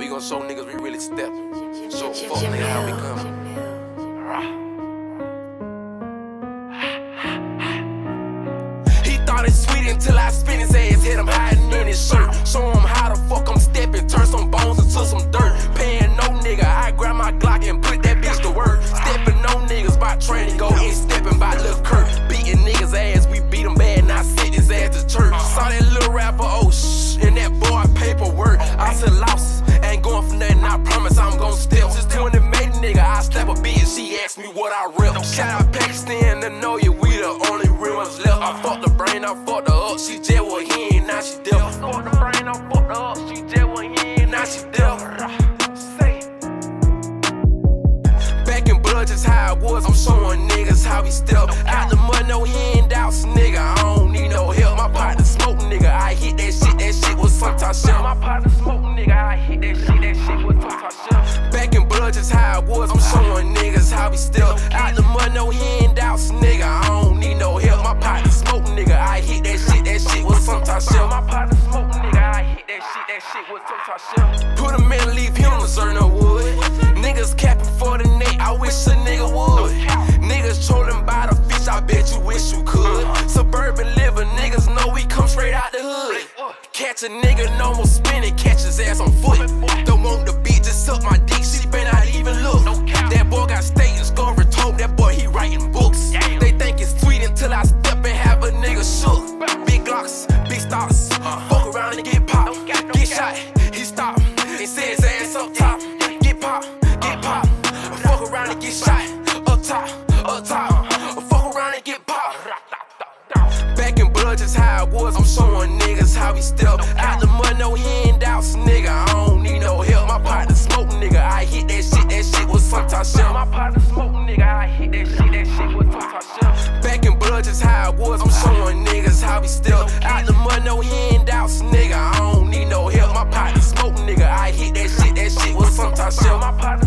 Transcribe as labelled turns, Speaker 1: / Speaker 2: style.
Speaker 1: gon' show niggas we really steppin'. Show fuck nigga how we comin'. He thought it's sweet until I spin his ass, hit him hiding in his shirt. Show him how the fuck I'm steppin', turn some bones into some dirt. Paying no nigga, I grab my Glock and put that bitch to work. Steppin' no niggas by training, go in steppin' by Lil Kurt. Beating niggas ass, we beat him bad, and I sent his ass to church. Saw that little rapper, oh shh, and that boy paperwork. I said losses, ain't going for nothing, I promise I'm gon' step. Just when it made nigga, I slap a bitch, she asked me what I rep. Shout out Pakistan, to know you, we the only real ones left. I fucked the brain, I fucked her up, she jail what he ain't, now she deaf. I fucked the brain, I fucked her up, she jail what he ain't, now she deaf. Back in blood, just how it was, I'm showing niggas how we step. Out the mud, no handouts, nigga, I don't need no help. My partner smoke, nigga, I hit that shit was sometimes shit. My partner smoke, nigga, I hit that shit was sometimes shit. Back in blood, just how it was, I'm showing niggas how we step. Out the mud, no handouts, nigga, I don't need no help. My partner smoke, nigga, I hit that shit was sometimes shit. My partner smoke, nigga, I hit that shit was sometimes shit. Put him in, leave him, deserve no wood. Niggas capping for the neck, I wish a nigga would. Niggas trolling by the fish, I bet you wish you could. Suburban living, niggas know we come straight out the hood. Catch a nigga, no more spinning, catch his ass on foot. Don't want the beat, just suck my dick, she better not even look. That boy got state and scoring told, that boy he writing books. They think it's sweet until I step and have a nigga shook. Big Glocks, big stars, fuck around and get popped. Get shot, he stopped, and said his ass up top. Get popped, fuck around and get shot. Up top, fuck around and get popped. Back in blood, just how it was, I'm showing niggas how we step. Out the mud, no handouts, nigga, I don't need no help. My partner smoke, nigga, I hit that shit was sometimes shit. My partner smoke, nigga, I hit that shit was sometimes shit. Back in blood, just how it was, I'm showing niggas how we step. Out the mud, no handouts, nigga, I don't need no help. My partner smoke, nigga, I hit that shit was sometimes shit. My partner